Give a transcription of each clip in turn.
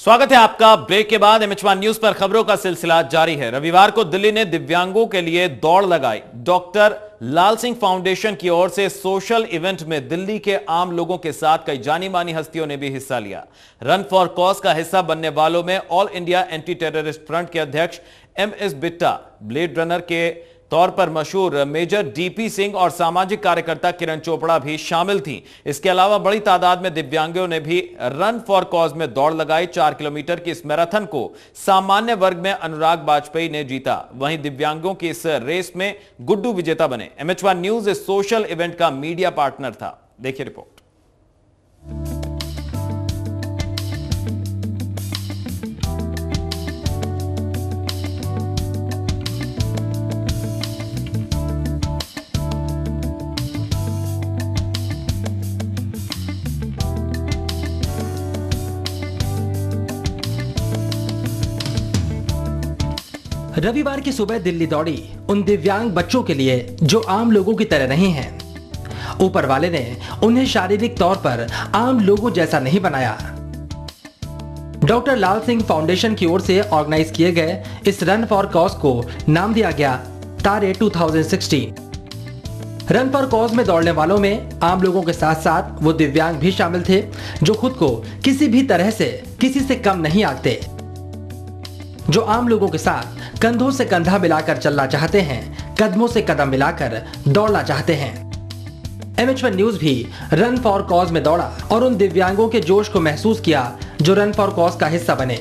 स्वागत है आपका। ब्रेक के बाद एमएच1 न्यूज पर खबरों का सिलसिला जारी है। रविवार को दिल्ली ने दिव्यांगों के लिए दौड़ लगाई। डॉक्टर लाल सिंह फाउंडेशन की ओर से सोशल इवेंट में दिल्ली के आम लोगों के साथ कई जानी मानी हस्तियों ने भी हिस्सा लिया। रन फॉर कॉज का हिस्सा बनने वालों में all India anti terrorist front के अध्यक्ष MS बिट्टा, ब्लेड रनर के तौर पर मशहूर मेजर DP सिंह और सामाजिक कार्यकर्ता किरण चोपड़ा भी शामिल थीं। इसके अलावा बड़ी तादाद में दिव्यांगों ने भी रन फॉर कॉज में दौड़ लगाई। 4 किलोमीटर की इस मैराथन को सामान्य वर्ग में अनुराग वाजपेयी ने जीता। वहीं दिव्यांगों की इस रेस में गुड्डू विजेता बने। एमएच1 न्यूज इस सोशल इवेंट का मीडिया पार्टनर था। देखिए रिपोर्ट। रविवार की सुबह दिल्ली दौड़ी उन दिव्यांग बच्चों के लिए जो आम लोगों की तरह नहीं हैं। ऊपर वाले ने उन्हें शारीरिक तौर पर आम लोगों जैसा नहीं बनाया। डॉक्टर लाल सिंह फाउंडेशन की ओर से ऑर्गेनाइज किए गए इस रन फॉर कॉज को नाम दिया गया तारे 2016। रन फॉर कॉज में दौड़ने वालों में आम लोगों के साथ साथ वो दिव्यांग भी शामिल थे जो खुद को किसी भी तरह से किसी से कम नहीं आंकते, जो आम लोगों के साथ कंधों से कंधा मिलाकर चलना चाहते हैं, कदमों से कदम मिलाकर दौड़ना चाहते हैं। एमएच1 न्यूज भी रन फॉर कॉज में दौड़ा और उन दिव्यांगों के जोश को महसूस किया जो रन फॉर कॉज का हिस्सा बने।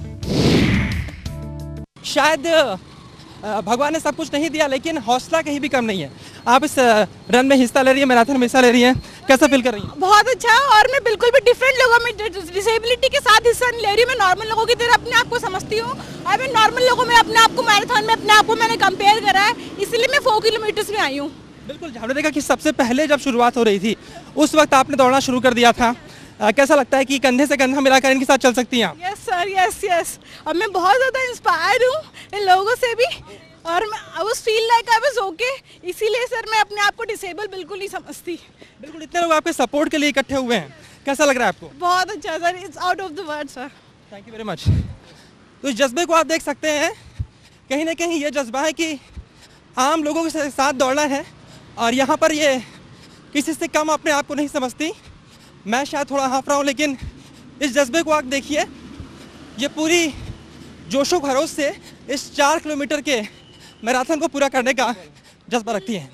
शायद भगवान ने सब कुछ नहीं दिया, लेकिन हौसला कहीं भी कम नहीं है। आप इस रन में हिस्सा ले रही है, मैराथन में हिस्सा ले रही है, कैसा फील कर रही हैं? बहुत अच्छा। और मैं बिल्कुल भी डिफरेंट लोगों में डिसेबिलिटी के साथ हिस्सा नहीं ले रही हूँ। मैं नॉर्मल लोगों की तरह अपने आप को समझती हूँ और मैं नॉर्मल लोगों में अपने आप को मैराथन में अपने आप को मैंने कंपेयर करा है, इसलिए मैं 4 किलोमीटर में आई हूँ। बिल्कुल, हमने देखा कि सबसे पहले जब शुरुआत हो रही थी उस वक्त आपने दौड़ना शुरू कर दिया था। कैसा लगता है कि कंधे से कंधा मिलाकर इनके साथ चल सकती हैं आप? Yes sir, yes. और मैं बहुत ज़्यादा इंस्पायर्ड हूँ इन लोगों से भी, और I was feel like I was okay. इसीलिए सर मैं अपने आप को डिसेबल बिल्कुल नहीं समझती। बिल्कुल, इतने लोग आपके सपोर्ट के लिए इकट्ठे हुए हैं, कैसा लग रहा है आपको? बहुत अच्छा sir, it's out of the word sir. Thank you very much. तो इस जज्बे को आप देख सकते हैं, कहीं ना कहीं ये जज्बा है कि आम लोगों के साथ दौड़ना है और यहाँ पर ये किसी से कम अपने आप को नहीं समझती। मैं शायद थोड़ा हाफ रहा हूँ, लेकिन इस जज्बे को आप देखिए, ये पूरी जोशो खरोश से इस 4 किलोमीटर के मैराथन को पूरा करने का जज्बा रखती हैं।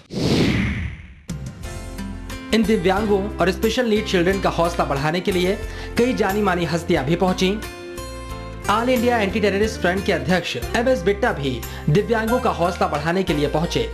इन दिव्यांगों और स्पेशल नीड चिल्ड्रन का हौसला बढ़ाने के लिए कई जानी मानी हस्तियां भी पहुंची। All India anti terrorist front के अध्यक्ष MS बिट्टा भी दिव्यांगों का हौसला बढ़ाने के लिए पहुंचे।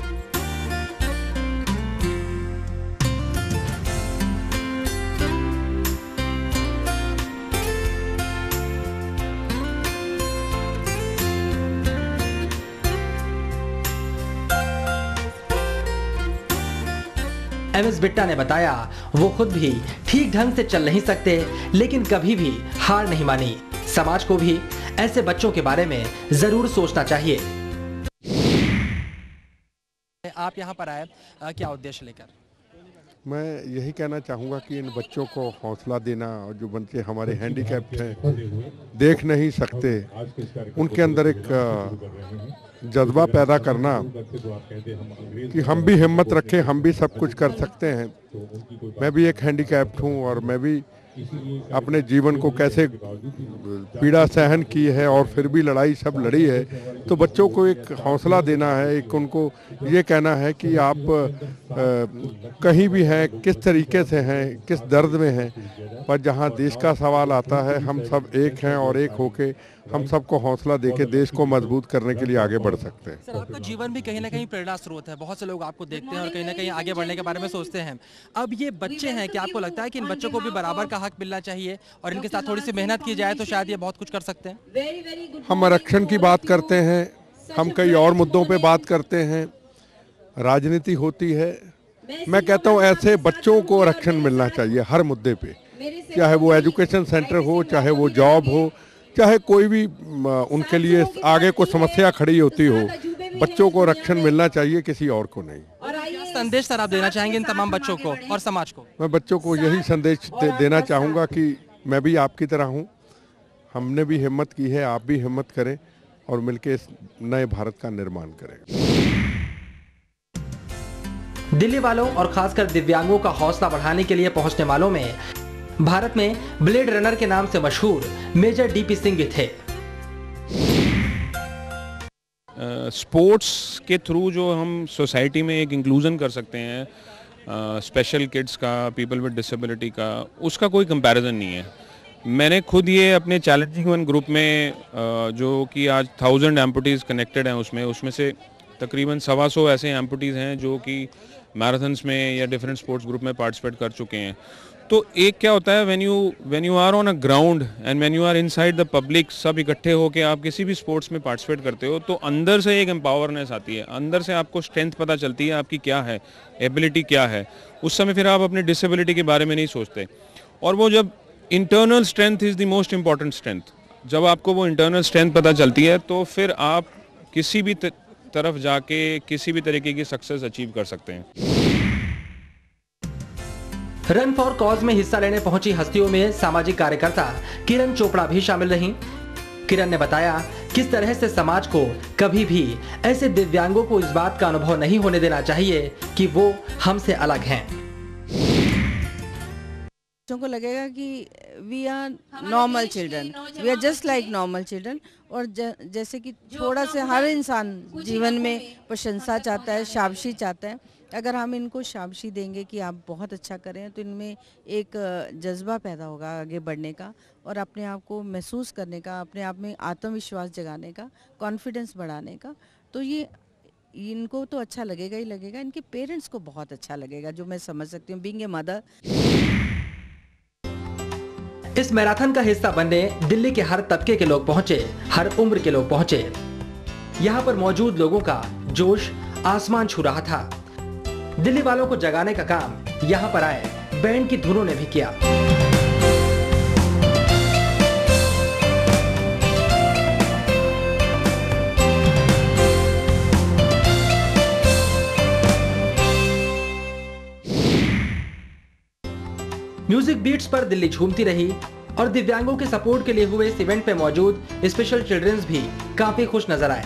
MS बिट्टा ने बताया वो खुद भी ठीक ढंग से चल नहीं सकते, लेकिन कभी भी हार नहीं मानी। समाज को भी ऐसे बच्चों के बारे में जरूर सोचना चाहिए। आप यहाँ पर आए क्या उद्देश्य लेकर? मैं यही कहना चाहूँगा कि इन बच्चों को हौसला देना, और जो बच्चे हमारे हैंडीकैप्ड हैं, देख नहीं सकते, उनके अंदर एक जज्बा पैदा करना कि हम भी हिम्मत रखें, हम भी सब कुछ कर सकते हैं। मैं भी एक हैंडीकैप्ड हूँ और मैं भी अपने जीवन को कैसे पीड़ा सहन की है और फिर भी लड़ाई सब लड़ी है। तो बच्चों को एक हौसला देना है, एक उनको ये कहना है कि आप कहीं भी हैं, किस तरीके से हैं, किस दर्द में हैं, पर जहाँ देश का सवाल आता है हम सब एक हैं और एक होके हम सबको हौसला देके देश को मजबूत करने के लिए आगे बढ़ सकते हैं। सर, आपका जीवन भी कहीं ना कहीं प्रेरणा स्रोत है। बहुत से लोग आपको देखते हैं और कहीं ना कहीं आगे बढ़ने के बारे में सोचते हैं। अब ये बच्चे हैं, क्या आपको लगता है कि इन बच्चों को भी बराबर का हक मिलना चाहिए और इनके साथ थोड़ी सी मेहनत की जाए तो शायद ये बहुत कुछ कर सकते हैं? हम आरक्षण की बात करते हैं, हम कई और मुद्दों पे बात करते हैं, राजनीति होती है। मैं कहता हूँ ऐसे बच्चों को आरक्षण मिलना चाहिए हर मुद्दे पे, चाहे वो एजुकेशन सेंटर हो, चाहे वो जॉब हो, चाहे कोई भी उनके लिए आगे कोई समस्या खड़ी होती हो, बच्चों को आरक्षण मिलना चाहिए, किसी और को नहीं। क्या संदेश सर आप देना चाहेंगे इन तमाम बच्चों को और समाज को? मैं बच्चों को यही संदेश देना चाहूँगा कि मैं भी आपकी तरह हूँ, हमने भी हिम्मत की है, आप भी हिम्मत करें और मिलकर इस नए भारत का निर्माण करें। दिल्ली वालों और खासकर दिव्यांगों का हौसला बढ़ाने के लिए पहुंचने वालों में भारत में ब्लेड रनर के नाम से मशहूर मेजर डीपी सिंह भी थे। स्पोर्ट्स के थ्रू जो हम सोसाइटी में एक इंक्लूजन कर सकते हैं, स्पेशल किड्स का, पीपल विद डिसेबिलिटी का, उसका कोई कंपैरिजन नहीं है। मैंने खुद ये अपने चैलेंजिंग वन ग्रुप में जो कि आज 1000 एम्पुटीज़ कनेक्टेड हैं, उसमें से तकरीबन 125 ऐसे एम्पुटीज़ हैं जो कि मैराथन्स में या डिफरेंट स्पोर्ट्स ग्रुप में पार्टिसिपेट कर चुके हैं। तो एक क्या होता है, when you are on a ground and when you are inside the public, सब इकट्ठे होके आप किसी भी स्पोर्ट्स में पार्टिसिपेट करते हो, तो अंदर से एक एम्पावरनेस आती है, अंदर से आपको स्ट्रेंथ पता चलती है आपकी क्या है, एबिलिटी क्या है। उस समय फिर आप अपनी डिसेबिलिटी के बारे में नहीं सोचते। और वो जब internal strength is the most important strength, जब आपको वो इंटरनल स्ट्रेंथ पता चलती है तो फिर आप किसी भी तरफ जाके किसी भी तरीके की सक्सेस अचीव कर सकते हैं। रन फॉर कॉज में हिस्सा लेने पहुंची हस्तियों में सामाजिक कार्यकर्ता किरण चोपड़ा भी शामिल रहीं। किरण ने बताया किस तरह से समाज को कभी भी ऐसे दिव्यांगों को इस बात का अनुभव नहीं होने देना चाहिए कि वो हमसे अलग हैं। बच्चों को लगेगा कि we are normal children, we are just like normal children. और जैसे कि थोड़ा से हर इंसान जीवन में प्रशंसा चाहता है, शाबाशी चाहता है। अगर हम इनको शाबाशी देंगे कि आप बहुत अच्छा करें, तो इनमें एक जज्बा पैदा होगा आगे बढ़ने का और अपने आप को महसूस करने का, अपने आप में आत्मविश्वास जगाने का, कॉन्फिडेंस बढ़ाने का। तो ये इनको तो अच्छा लगेगा ही लगेगा, इनके पेरेंट्स को बहुत अच्छा लगेगा, जो मैं समझ सकती हूँ बीइंग ए मदर। इस मैराथन का हिस्सा बनने दिल्ली के हर तबके के लोग पहुंचे, हर उम्र के लोग पहुंचे। यहाँ पर मौजूद लोगों का जोश आसमान छू रहा था। दिल्ली वालों को जगाने का काम यहाँ पर आए बैंड की धुनों ने भी किया। म्यूजिक बीट्स पर दिल्ली झूमती रही और दिव्यांगों के सपोर्ट के लिए हुए इस इवेंट पे मौजूद स्पेशल चिल्ड्रंस भी काफी खुश नजर आए।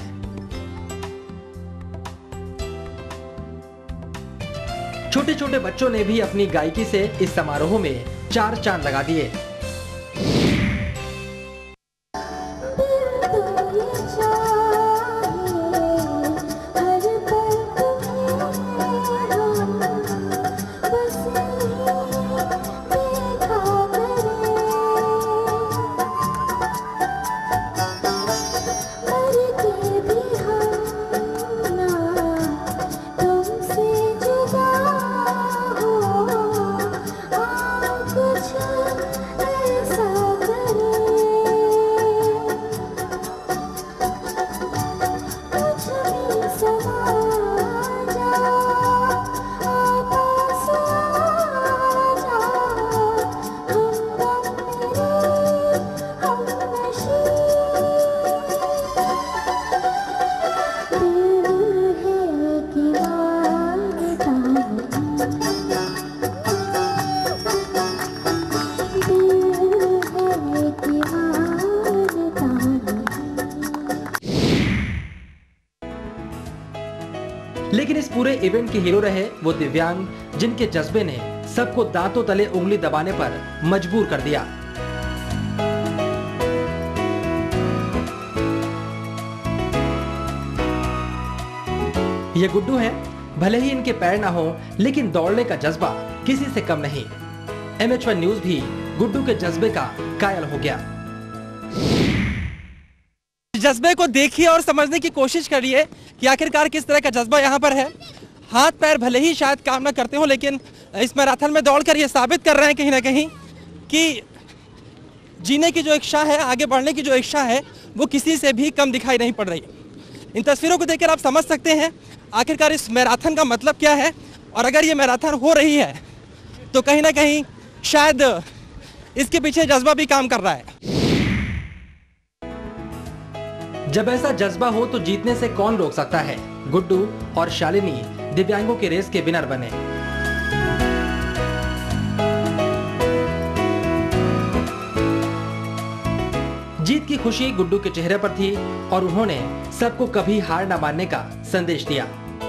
छोटे छोटे बच्चों ने भी अपनी गायकी से इस समारोह में 4 चांद लगा दिए। लेकिन इस पूरे इवेंट के हीरो रहे वो दिव्यांग जिनके जज्बे ने सबको दांतों तले उंगली दबाने पर मजबूर कर दिया। ये गुड्डू हैं, भले ही इनके पैर ना हो लेकिन दौड़ने का जज्बा किसी से कम नहीं। MH1 न्यूज भी गुड्डू के जज्बे का कायल हो गया। जज्बे को देखिए और समझने की कोशिश करिए कि आखिरकार किस तरह का जज्बा यहाँ पर है। हाथ पैर भले ही शायद काम ना करते हो, लेकिन इस मैराथन में दौड़कर ये साबित कर रहे हैं कहीं ना कहीं कि जीने की जो इच्छा है, आगे बढ़ने की जो इच्छा है, वो किसी से भी कम दिखाई नहीं पड़ रही। इन तस्वीरों को देखकर आप समझ सकते हैं आखिरकार इस मैराथन का मतलब क्या है। और अगर ये मैराथन हो रही है तो कहीं ना कहीं शायद इसके पीछे जज्बा भी काम कर रहा है। जब ऐसा जज्बा हो तो जीतने से कौन रोक सकता है। गुड्डू और शालिनी दिव्यांगों के रेस के विनर बने। की खुशी गुड्डू के चेहरे पर थी और उन्होंने सबको कभी हार न मानने का संदेश दिया।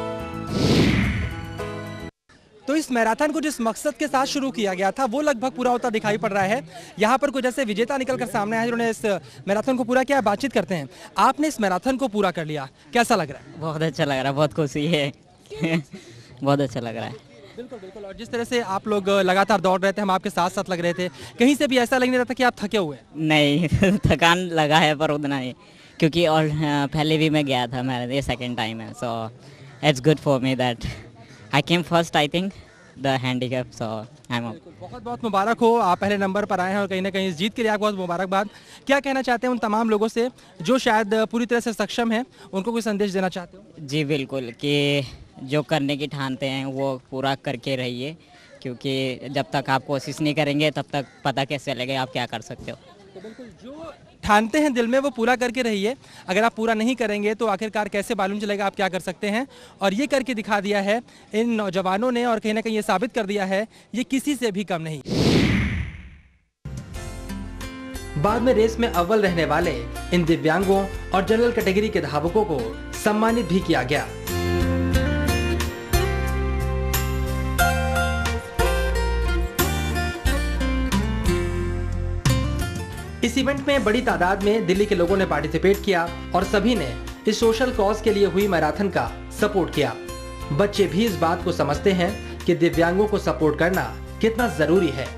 तो इस मैराथन को जिस मकसद के साथ शुरू किया गया था वो लगभग पूरा होता दिखाई पड़ रहा है। यहाँ पर कुछ ऐसे विजेता निकलकर सामने आए जिन्होंने इस मैराथन को पूरा किया। बातचीत करते हैं। आपने इस मैराथन को पूरा कर लिया, कैसा लग रहा है? बहुत अच्छा लग रहा है, बहुत खुशी है। बहुत अच्छा लग रहा है। बिल्कुल बिल्कुल। और जिस तरह से आप लोग लगातार दौड़ रहे थे, हम आपके साथ साथ लग रहे थे, कहीं से भी ऐसा लग नहीं रहा था कि आप थके हुए? नहीं थकान लगा है पर उतना नहीं, क्योंकि और पहले भी मैं गया था, मेरा ये सेकंड टाइम है। So it's good for me that I came first, I think the handicap. So I am बहुत बहुत मुबारक हो, आप पहले नंबर पर आए हैं और कहीं ना कहीं इस जीत के लिए आपको बहुत मुबारकबाद। क्या कहना चाहते हैं उन तमाम लोगों से जो शायद पूरी तरह से सक्षम हैं, उनको कोई संदेश देना चाहते हो? जी बिल्कुल, कि जो करने की ठानते हैं वो पूरा करके रहिए, क्योंकि जब तक आप कोशिश नहीं करेंगे तब तक पता कैसे चलेगा आप क्या कर सकते हो। तो बिल्कुल जो ठानते हैं दिल में वो पूरा करके रहिए। अगर आप पूरा नहीं करेंगे तो आखिरकार कैसे मालूम चलेगा आप क्या कर सकते हैं। और ये करके दिखा दिया है इन नौजवानों ने और कहीं ना कहीं ये साबित कर दिया है ये किसी से भी कम नहीं। बाद में रेस में अव्वल रहने वाले इन दिव्यांगों और जनरल कैटेगरी के धावकों को सम्मानित भी किया गया। इस इवेंट में बड़ी तादाद में दिल्ली के लोगों ने पार्टिसिपेट किया और सभी ने इस सोशल कॉज के लिए हुई मैराथन का सपोर्ट किया। बच्चे भी इस बात को समझते हैं कि दिव्यांगों को सपोर्ट करना कितना जरूरी है।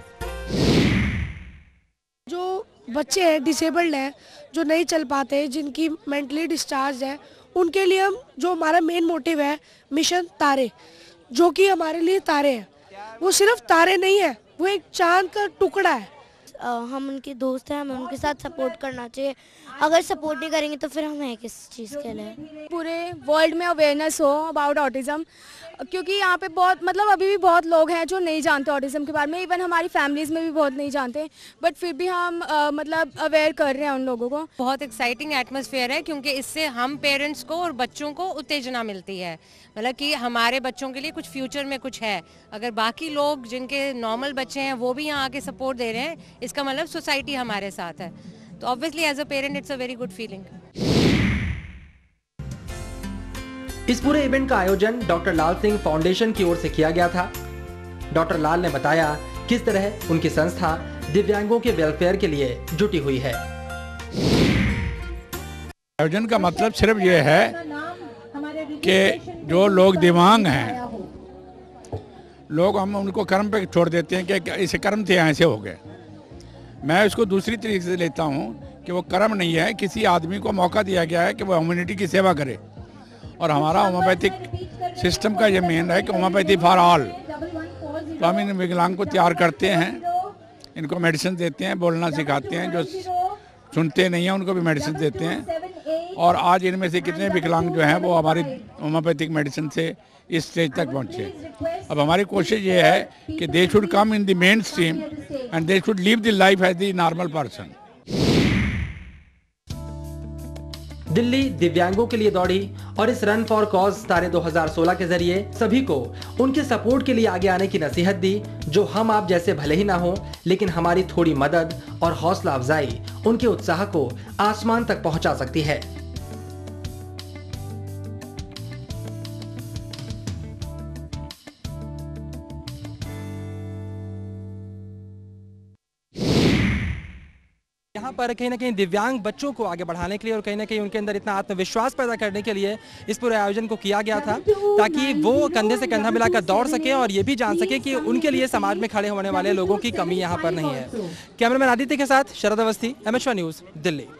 जो बच्चे हैं, डिसेबल्ड हैं, जो नहीं चल पाते, जिनकी मेंटली डिस्चार्ज है, उनके लिए हम जो हमारा मेन मोटिव है मिशन तारे, जो कि हमारे लिए तारे हैं। वो सिर्फ तारे नहीं है, वो एक चांद का टुकड़ा है। हम उनके दोस्त हैं, हमें उनके साथ सपोर्ट करना चाहिए। अगर सपोर्ट नहीं करेंगे तो फिर हम हैं किस चीज़ के लिए। पूरे वर्ल्ड में अवेयरनेस हो अबाउट ऑटिज़म, क्योंकि यहाँ पे बहुत अभी भी बहुत लोग हैं जो नहीं जानते ऑटिज़म के बारे में। इवन हमारी फैमिलीज़ में भी बहुत नहीं जानते, बट फिर भी हम अवेयर कर रहे हैं उन लोगों को। बहुत एक्साइटिंग एटमॉस्फेयर है, क्योंकि इससे हम पेरेंट्स को और बच्चों को उत्तेजना मिलती है, कि हमारे बच्चों के लिए कुछ फ्यूचर में कुछ है। अगर बाकी लोग जिनके नॉर्मल बच्चे हैं वो भी यहाँ आके सपोर्ट दे रहे हैं, इसका मतलब सोसाइटी हमारे साथ है। तो obviously as a parent it's a very good feeling. इस पूरे इवेंट का आयोजन डॉक्टर लाल सिंह फाउंडेशन की ओर से किया गया था। डॉक्टर लाल ने बताया किस तरह उनकी संस्था दिव्यांगों के वेलफेयर के लिए जुटी हुई है। आयोजन का मतलब सिर्फ ये है कि जो लोग दिव्यांग हैं, लोग हम उनको कर्म पे छोड़ देते हैं कि इसे कर्म थे ऐसे हो गए। मैं इसको दूसरी तरीके से लेता हूँ कि वो कर्म नहीं है, किसी आदमी को मौका दिया गया है कि वो ह्यूमैनिटी की सेवा करे। और हमारा होम्योपैथिक सिस्टम का ये मेन है कि होम्योपैथी फॉर ऑल। तो हम इन विकलांग को तैयार करते हैं, इनको मेडिसिन देते हैं, बोलना सिखाते हैं, जो सुनते नहीं हैं उनको भी मेडिसिन देते हैं। और आज इनमें से कितने विकलांग जो हैं वो हमारी होम्योपैथिक मेडिसिन से इस स्टेज तक पहुँचे। अब हमारी कोशिश ये है कि they should come in the main stream and they should live the life as the normal person. Delhi दिव्यांगों के लिए दौड़ी और इस रन फॉर कॉज तारे 2016 के जरिए सभी को उनके सपोर्ट के लिए आगे आने की नसीहत दी। जो हम आप जैसे भले ही ना हो, लेकिन हमारी थोड़ी मदद और हौसला अफजाई उनके उत्साह को आसमान तक पहुंचा सकती है। यहाँ पर कहीं ना कहीं दिव्यांग बच्चों को आगे बढ़ाने के लिए और कहीं ना कहीं उनके अंदर इतना आत्मविश्वास पैदा करने के लिए इस पूरे आयोजन को किया गया था, ताकि वो कंधे से कंधा मिलाकर दौड़ सके और ये भी जान सके कि उनके लिए समाज में खड़े होने वाले लोगों की कमी यहाँ पर नहीं है। कैमरामैन आदित्य के साथ शरद अवस्थी, MH1 न्यूज़, दिल्ली।